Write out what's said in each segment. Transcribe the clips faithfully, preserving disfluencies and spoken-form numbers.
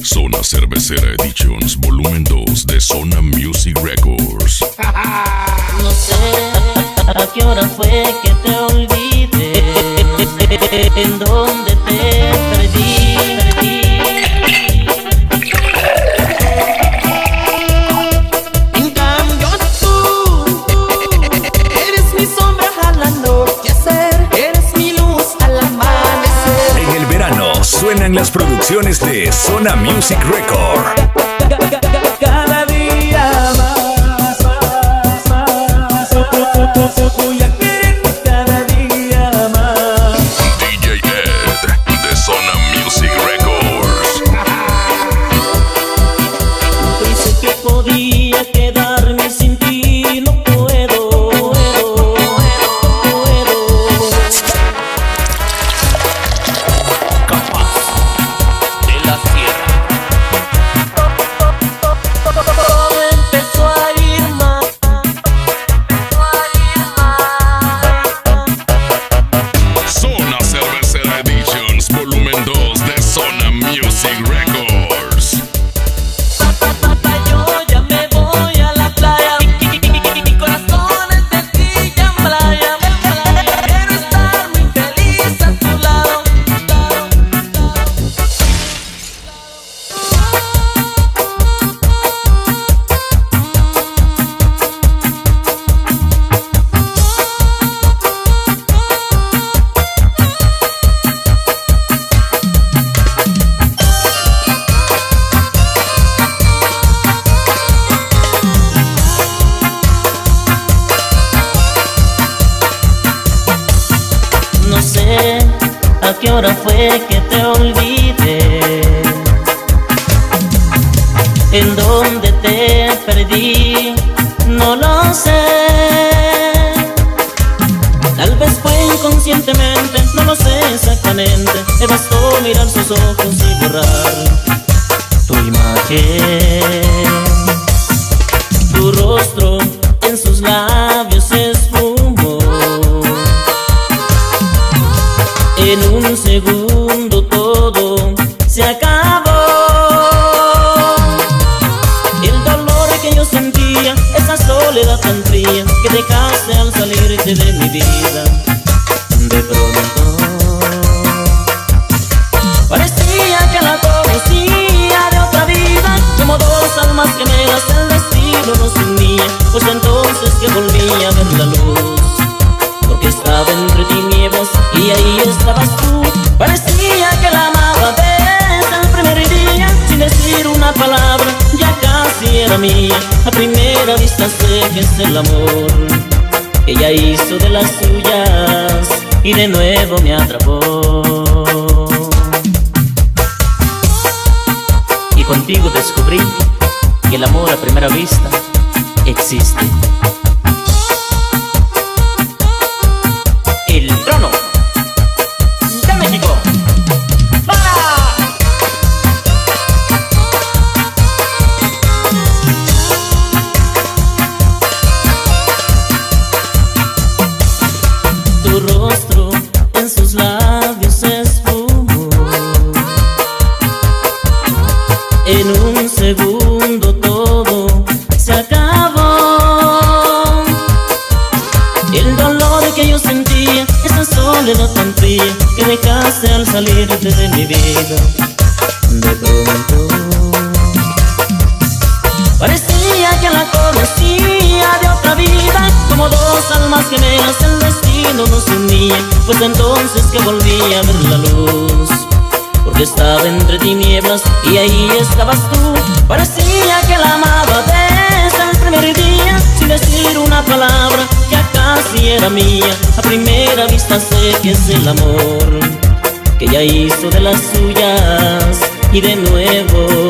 Zona Cervecera Editions Volumen dos de Zona Music Records. No sé a qué hora fue que te olvidé, en dónde te perdí, perdí. En cambio tú, eres mi sombra al anochecer, eres mi luz al amanecer. En el verano suenan las producciones de Zona Music Records. Cada día más, más, más, voy a querer cada día más. D J Ed de Zona Music Records. Pensé que podía quedarme sin ti, no puedo, puedo, puedo. Capaz de la Sierra. Todo empezó a ir mal, empezó a ir mal. Zona Cervecera Editions Volumen dos de Zona Music Records. Yo ya me voy a la playa, mi corazón es de ti ya en playa. Quiero estar muy feliz a tu lado. No sé a qué hora fue que te olvidé, en dónde te perdí, no lo sé. Tal vez fue inconscientemente, no lo sé exactamente. Me bastó mirar sus ojos y borrar tu imagen. Tu rostro en sus labios se esfumó. En un segundo todo se acabó. El dolor que yo sentía, esa soledad tan fría que dejaste al salirte de mi vida. De pronto parecía que la conocía de otra vida. Como dos almas gemelas el destino nos unía. Pues entonces que volví a ver la luz, porque estaba entre tinieblas y ahí estabas tú. Parecía que la amaba desde el primer día, sin decir una palabra, ya casi era mía. A primera vista sé que es el amor que ella hizo de las suyas y de nuevo me atrapó. Y contigo descubrí que el amor a primera vista existe. El trono de México. ¡Para! Tu rostro en sus labios se esfumó. En un segundo todo se acabó. El dolor que yo sentía, esa soledad tan fría que dejaste al salirte de mi vida. De pronto parecía que la conocía de otra vida. Como dos almas gemelas el destino nos unía. Pues entonces que volví a ver la luz, porque estaba entre tinieblas y ahí estabas tú. Parecía que la amaba desde el primer día, sin decir una palabra, ya casi era mía. A primera vista sé que es el amor que ella hizo de las suyas y de nuevo.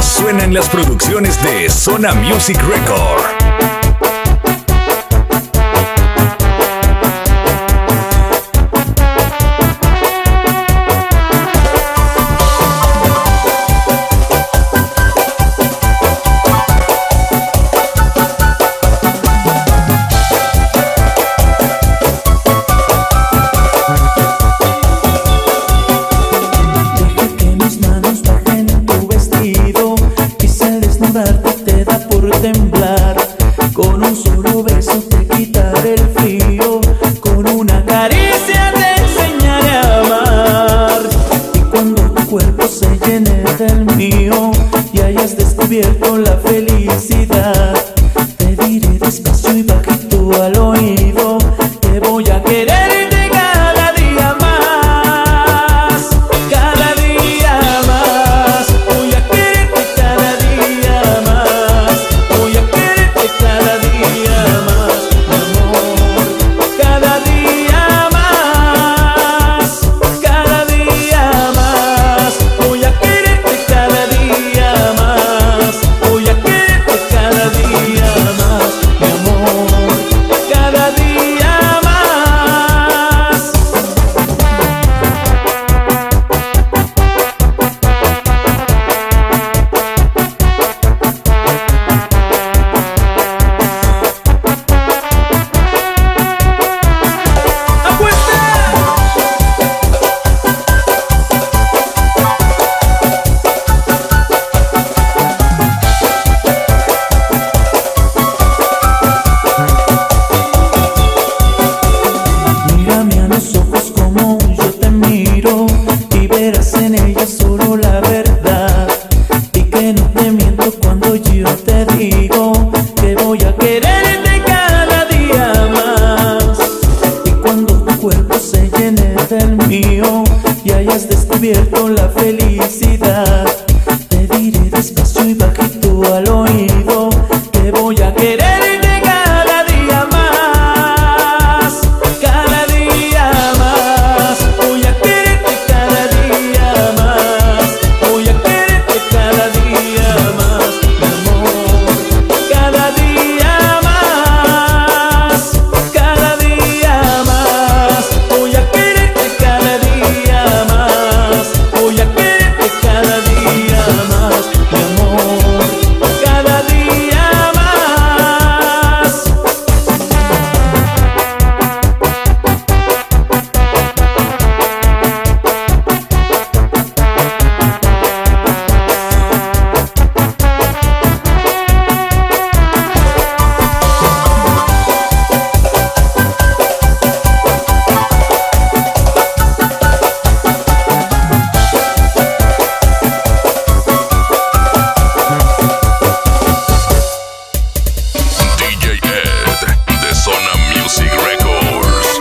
suena en las producciones de Zona Music Record. Te da por temblar, con un solo beso te quitaré el frío, con una caricia te enseñaré a amar. Y cuando tu cuerpo se llene del mío y hayas descubierto la felicidad, te diré despacio y bajito al oído que voy a quererte cada día más, cada día más, voy a quererte cada día más, voy a quererte cada día más, mi amor, cada día más, cada día más, voy a quererte cada día más, voy a quererte cada día más, mi amor, cada día más. Mírame a los ojos como yo te miro y verás en ella solo la verdad, y que no te miento cuando yo te digo que voy a quererte cada día más. Y cuando tu cuerpo se llene del mío y hayas descubierto la felicidad, te diré despacio y bajito al oído que voy a quererte cada día más, cada día más, voy a quererte cada día más, voy a quererte cada día más, mi amor, cada día más, cada día más, voy a quererte cada día más, voy a quererte cada día más, mi amor, cada día más. D J Ed de Zona Music Records.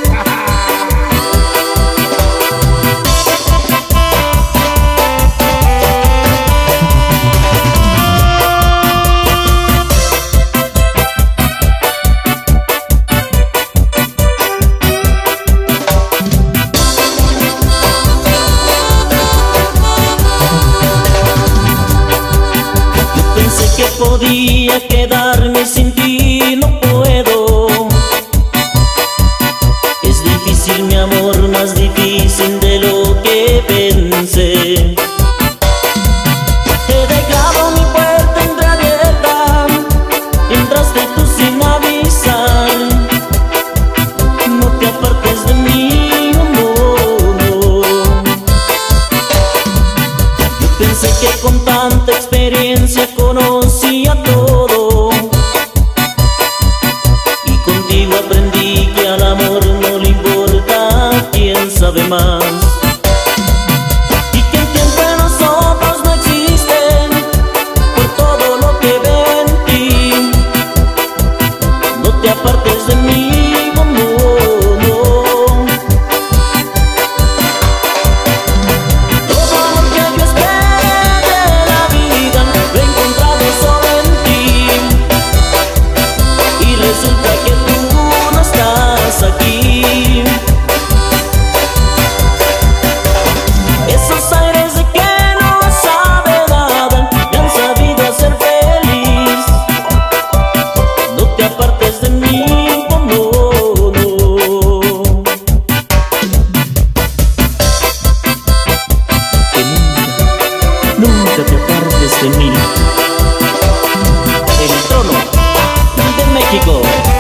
Pensé que podía quedarme sin ti, no puedo. Es difícil, mi amor, más difícil de lo que pensé. He dejado mi puerta entreabierta, entraste tú sin avisar. No te apartes de mí, no, no, no. Yo pensé que con tanta experiencia conocía todo, México.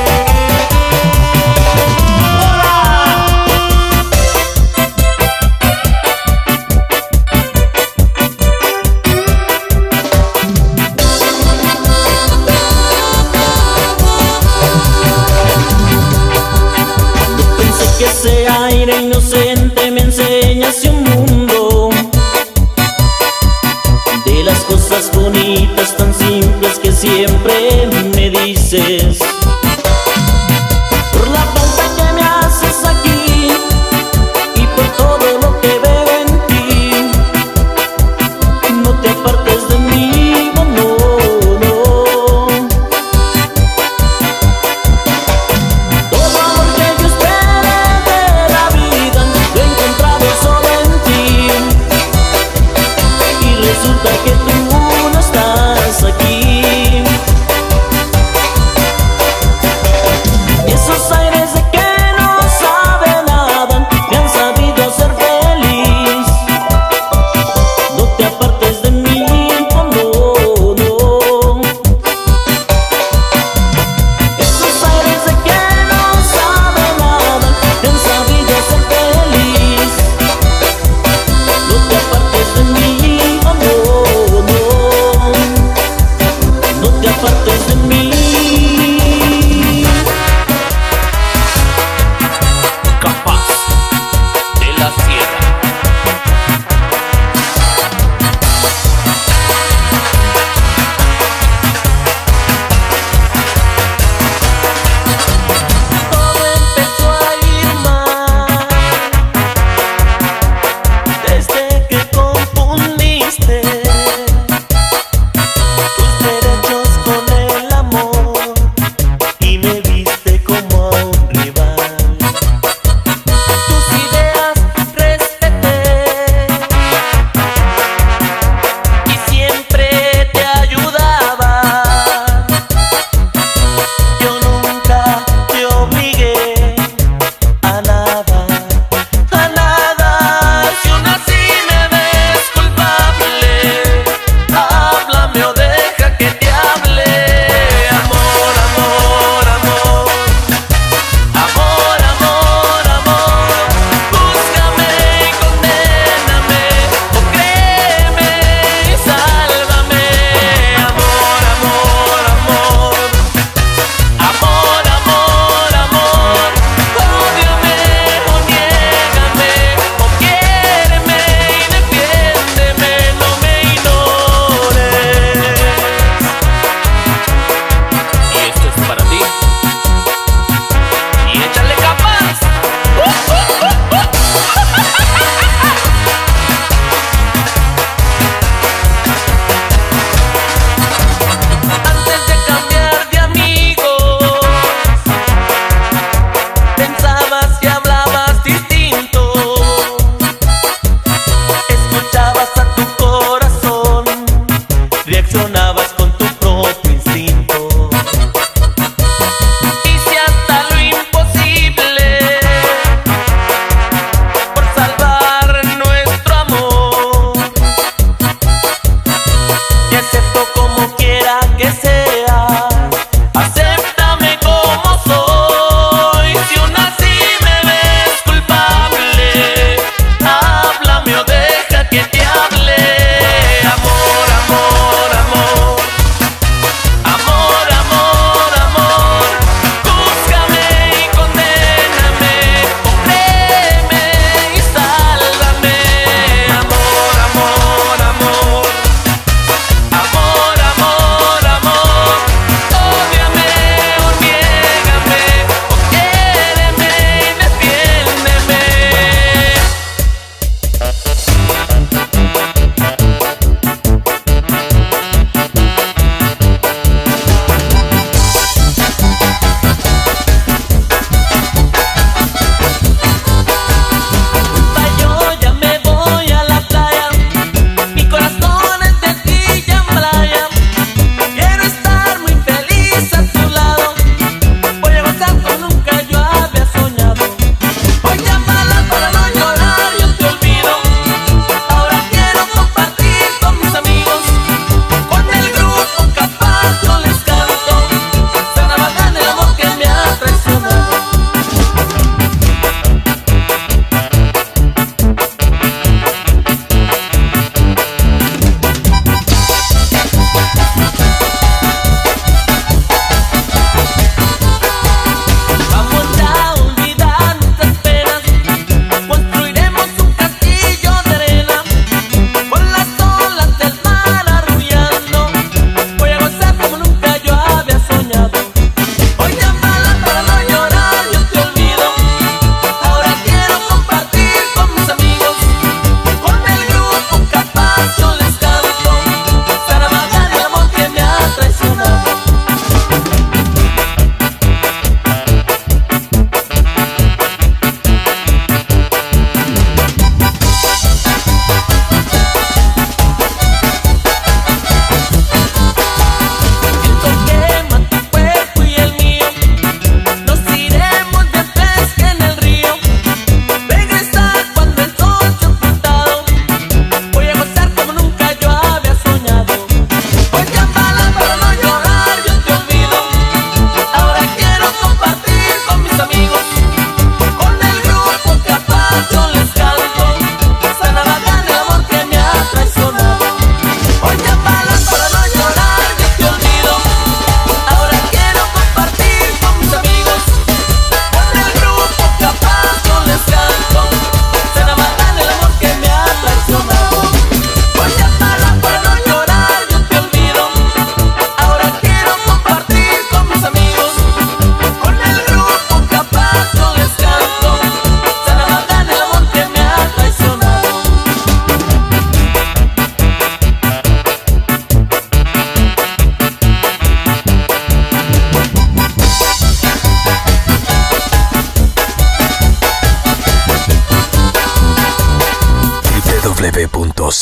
Ese aire inocente me enseña hacia un mundo de las cosas bonitas tan simples que siempre me dices. Por la falta que me haces aquí y por todo lo que veo en ti, no te apartes de mí, no, no, no. Todo amor que yo espero de la vida lo he encontrado solo en ti, y resulta que tú no estás aquí. Esos aires de que no sabe nada me han sabido hacer feliz. No te apartes de mí, no, no, no. Esos aires de que no sabe nada me han sabido hacer feliz. No te apartes de mí, no, no, no. No te apartes de mí. Capaz de la Sierra. Todo empezó a ir mal desde que confundiste tus derechos con él.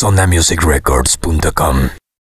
zona music records punto com.